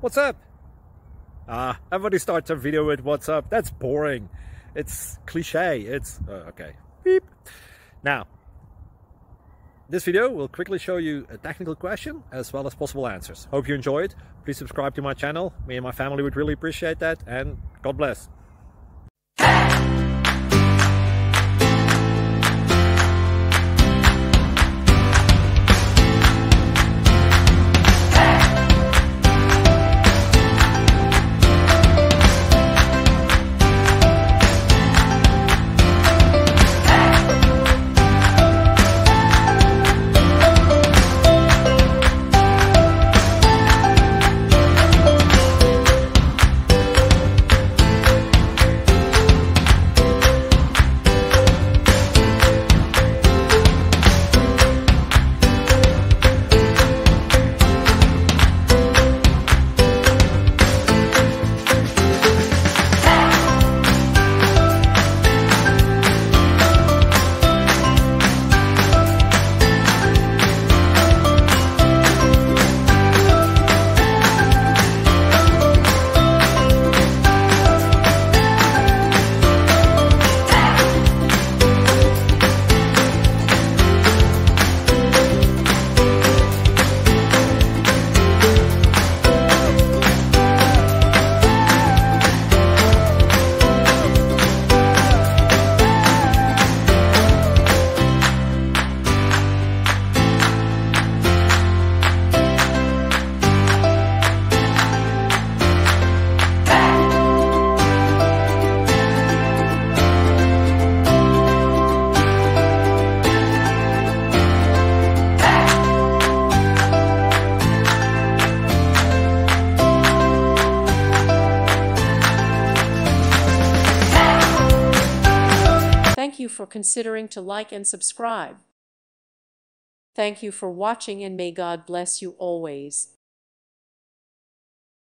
what's up? Everybody starts a video with what's up. That's boring. It's cliche. It's okay. Beep. Now, this video will quickly show you a technical question as well as possible answers. Hope you enjoyed. Please subscribe to my channel. Me and my family would really appreciate that, and God bless. Thank you for considering to like and subscribe. Thank you for watching, and may God bless you always.